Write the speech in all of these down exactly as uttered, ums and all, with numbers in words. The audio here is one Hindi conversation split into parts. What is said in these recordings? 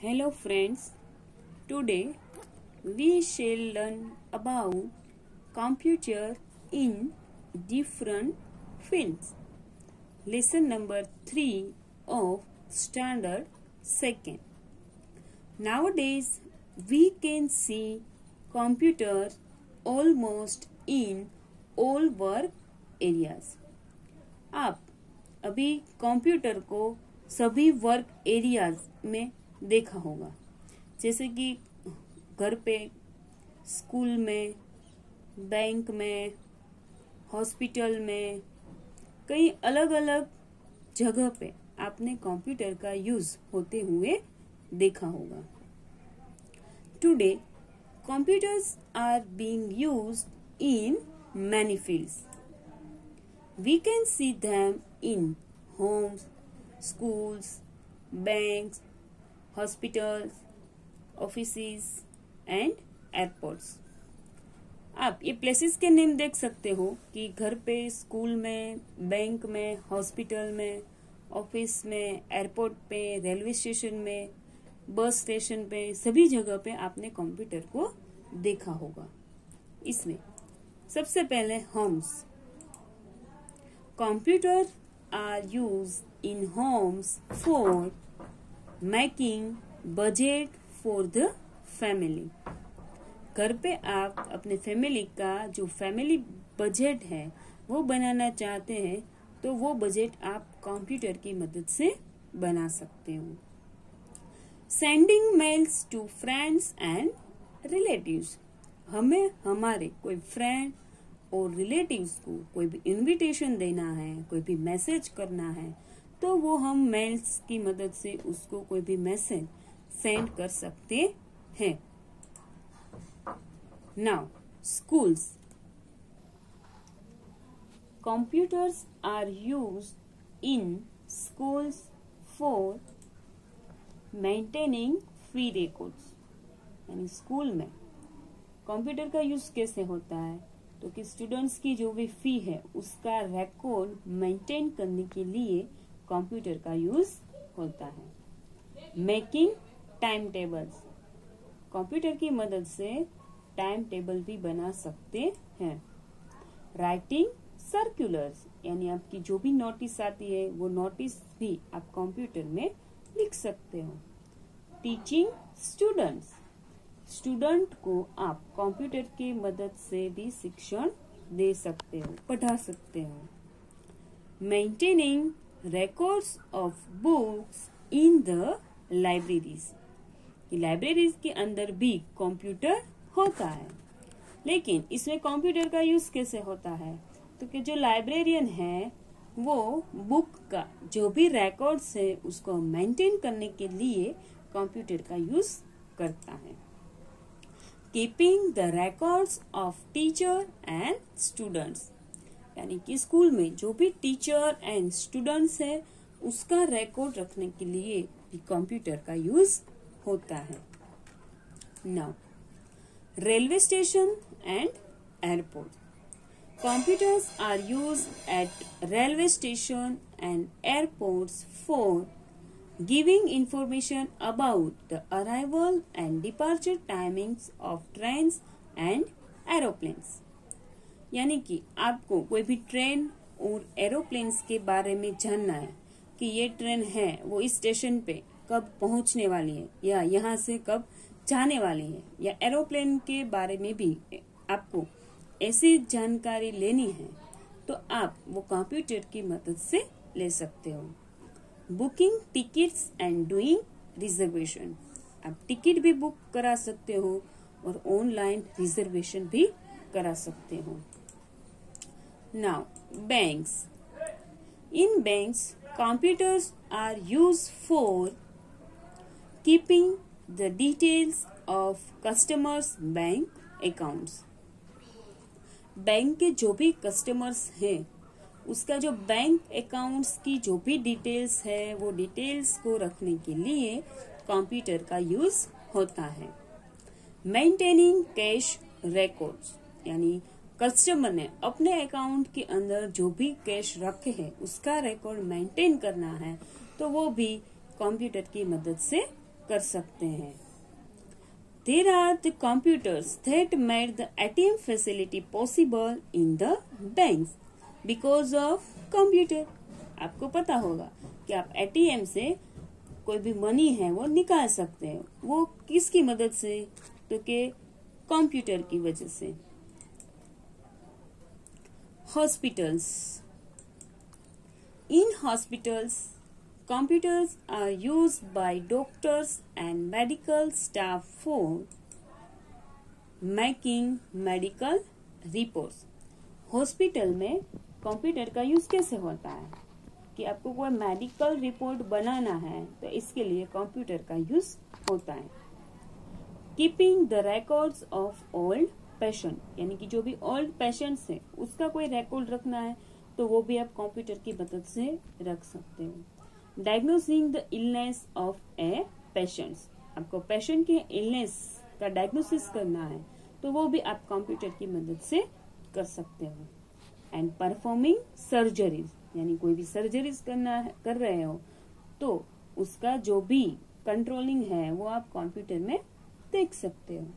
Hello friends, today we shall learn about computer in different fields. Lesson number three of standard second. Nowadays we can see computers almost in all work areas. आप अभी कंप्यूटर को सभी वर्क एरियाज में देखा होगा, जैसे कि घर पे, स्कूल में, बैंक में, हॉस्पिटल में, कई अलग अलग जगह पे आपने कंप्यूटर का यूज होते हुए देखा होगा. Today computers are being used in many fields. We can see them in homes, schools, banks, hospitals, offices and airports. आप ये प्लेसेस के नेम देख सकते हो कि घर पे, स्कूल में, बैंक में, हॉस्पिटल में, ऑफिस में, एयरपोर्ट पे, रेलवे स्टेशन में, बस स्टेशन पे, सभी जगह पे आपने कंप्यूटर को देखा होगा. इसमें सबसे पहले homes. Computer are use in homes for making budget for the family. घर पे आप अपने फैमिली का जो फैमिली बजट है वो बनाना चाहते हैं, तो वो बजट आप कंप्यूटर की मदद से बना सकते हो. Sending mails to friends and relatives. हमें हमारे कोई फ्रेंड और रिलेटिव्स को कोई भी इनविटेशन देना है, कोई भी मैसेज करना है, तो वो हम मेल्स की मदद से उसको कोई भी मैसेज सेंड कर सकते हैं. Now schools. Computers are used in schools for maintaining fee records. यानी स्कूल में कंप्यूटर का यूज कैसे होता है, तो कि स्टूडेंट्स की जो भी फी है उसका रिकॉर्ड मेंटेन करने के लिए कंप्यूटर का यूज होता है. Making time tables. कंप्यूटर की मदद से टाइम टेबल भी बना सकते हैं. Writing circulars. यानी आपकी जो भी नोटिस आती है वो नोटिस भी आप कंप्यूटर में लिख सकते हो. Teaching students. स्टूडेंट को आप कंप्यूटर की मदद से भी शिक्षण दे सकते हो, पढ़ा सकते हो. Maintaining records of books in the libraries. Libraries के अंदर भी कंप्यूटर होता है, लेकिन इसमें कंप्यूटर का यूज कैसे होता है, तो कि जो लाइब्रेरियन है वो बुक का जो भी रिकॉर्ड्स है उसको मेंटेन करने के लिए कंप्यूटर का यूज करता है. Keeping the records of teacher and students. यानी कि स्कूल में जो भी टीचर एंड स्टूडेंट्स है उसका रिकॉर्ड रखने के लिए भी कंप्यूटर का यूज होता है. Now railway station and airport. Computers are used at railway station and airports for giving information about the arrival and departure timings of trains and aeroplanes. यानी कि आपको कोई भी ट्रेन और एरोप्लेन्स के बारे में जानना है कि ये ट्रेन है वो इस स्टेशन पे कब पहुंचने वाली है या यहाँ से कब जाने वाली है, या एरोप्लेन के बारे में भी आपको ऐसी जानकारी लेनी है तो आप वो कंप्यूटर की मदद से ले सकते हो. Booking tickets and doing reservation. आप टिकट भी बुक करा सकते हो और ऑनलाइन रिजर्वेशन भी करा सकते हो. Now, banks. In banks, computers are used for keeping the details of customers' bank accounts. Bank के जो भी कस्टमर्स हैं उसका जो बैंक अकाउंट्स की जो भी डिटेल्स है वो डिटेल्स को रखने के लिए कंप्यूटर का यूज होता है. Maintaining cash records. यानी कस्टमर ने अपने अकाउंट के अंदर जो भी कैश रखे हैं उसका रिकॉर्ड मेंटेन करना है, तो वो भी कंप्यूटर की मदद से कर सकते हैं। There are the computers that made the A T M facility possible in the banks because of computer। आपको पता होगा कि आप A T M से कोई भी मनी है वो निकाल सकते हैं। वो किसकी मदद से? तो के कंप्यूटर की वजह से। Hospitals. In hospitals, computers are used by doctors and medical staff for making medical reports। Hospital में कंप्यूटर का यूज कैसे होता है कि आपको कोई मेडिकल रिपोर्ट बनाना है तो इसके लिए कंप्यूटर का यूज होता है। Keeping the records of old patient, यानी कि जो भी ओल्ड पेशेंट्स है उसका कोई रिकॉर्ड रखना है तो वो भी आप कंप्यूटर की मदद से रख सकते हो। Diagnosing the illness of a patient, आपको पेशेंट के इलनेस का डायग्नोसिस करना है तो वो भी आप कंप्यूटर की मदद से कर सकते हो। एंड परफॉर्मिंग सर्जरीज, यानी कोई भी सर्जरीज करना है, कर रहे हो तो उसका जो भी कंट्रोलिंग है वो आप कंप्यूटर में देख सकते हो।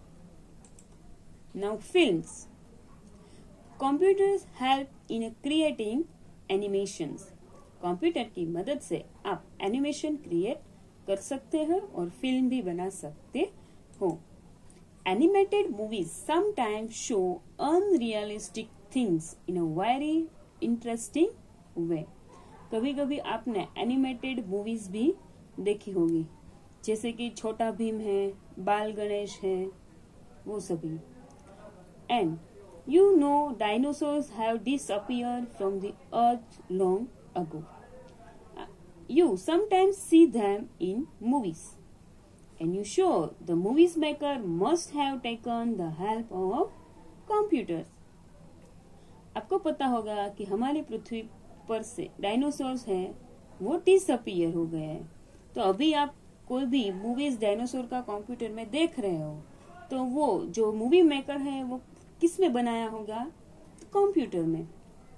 Now films. Computers help in creating animations। Computer की मदद से आप एनिमेशन क्रिएट कर सकते हैं और फिल्म भी बना सकते हो। Animated movies sometimes show unrealistic things in a very interesting way. कभी कभी आपने एनिमेटेड मूवीज भी देखी होगी, जैसे कि छोटा भीम है, बाल गणेश है, वो सभी। And You know dinosaurs have disappeared from the earth long ago. You sometimes see them in movies. And you sure the movies maker must have taken the help of computers. आपको पता होगा कि हमारी पृथ्वी पर से डायनासोर्स हैं वो डिसअपियर हो गए हैं। तो अभी आप कोई भी मूवीज डायनासोर का कंप्यूटर में देख रहे हो तो वो जो मूवी मेकर है वो किस में बनाया होगा? कंप्यूटर में।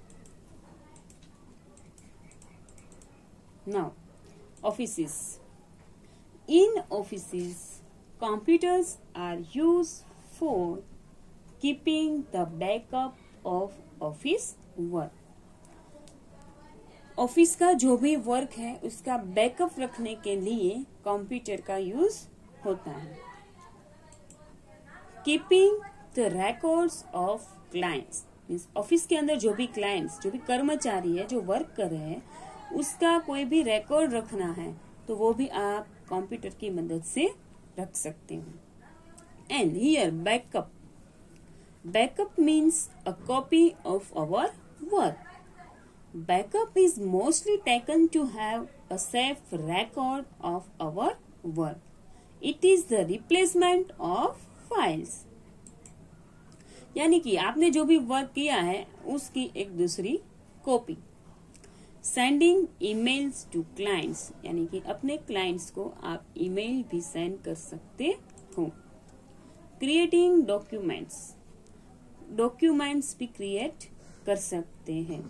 Now offices. In offices computers are used for keeping the backup of office work. Office का जो भी वर्क है उसका बैकअप रखने के लिए कंप्यूटर का यूज होता है. Keeping the records of clients means office के अंदर जो भी क्लाइंट्स जो भी कर्मचारी है जो वर्क कर रहे हैं उसका कोई भी रिकॉर्ड रखना है तो वो भी आप कंप्यूटर की मदद से रख सकते हो. And here backup backup means a copy of our work. Backup is mostly taken to have a safe record of our work. It is the replacement of files. यानी कि आपने जो भी वर्क किया है उसकी एक दूसरी copy. Sending emails to clients यानी कि अपने क्लाइंट्स को आप ईमेल भी सेंड कर सकते हो. Creating documents डॉक्यूमेंट्स भी क्रिएट कर सकते हैं.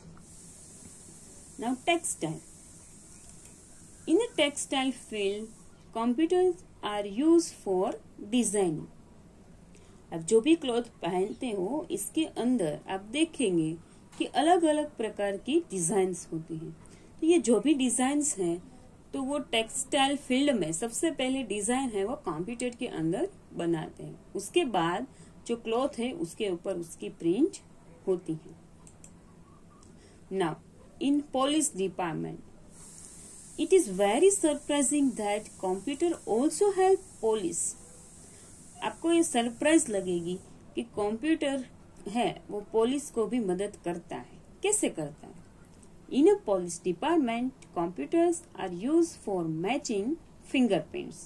Now textile. In the textile field, computers are used for designing. अब जो भी क्लॉथ पहनते हो इसके अंदर आप देखेंगे कि अलग अलग प्रकार की डिजाइन्स होती हैं. तो ये जो भी डिजाइन्स हैं तो वो टेक्सटाइल फील्ड में सबसे पहले डिजाइन है वो कंप्यूटर के अंदर बनाते हैं. उसके बाद जो क्लॉथ है उसके ऊपर उसकी प्रिंट होती है. Now in police department, it is very surprising that computer also help police. आपको ये सरप्राइज लगेगी कि कंप्यूटर है वो पुलिस को भी मदद करता है. कैसे करता है? In a police department, computers are used for matching fingerprints.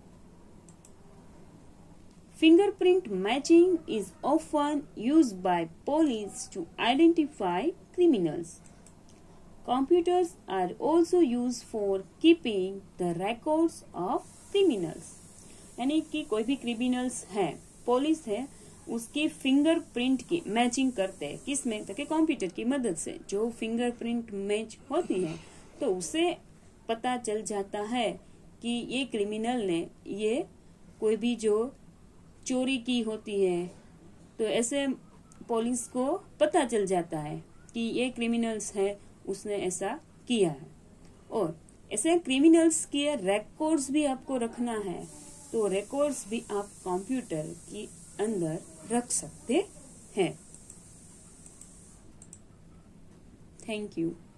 Fingerprint matching is often used by police to identify criminals. Computers are also used for keeping the records of criminals. यानी कि कोई भी क्रिमिनल्स है पुलिस है उसकी फिंगरप्रिंट की मैचिंग करते हैं. किसमें? तो कि कंप्यूटर की मदद से जो फिंगरप्रिंट मैच होती है तो उसे पता चल जाता है कि ये क्रिमिनल ने ये कोई भी जो चोरी की होती है, तो ऐसे पुलिस को पता चल जाता है कि ये क्रिमिनल्स है, उसने ऐसा किया है। और ऐसे क्रिमिनल्स के रिकॉर्ड्स भी आपको रखना है, तो रिकॉर्ड्स भी आप कंप्यूटर के अंदर रख सकते हैं। Thank you.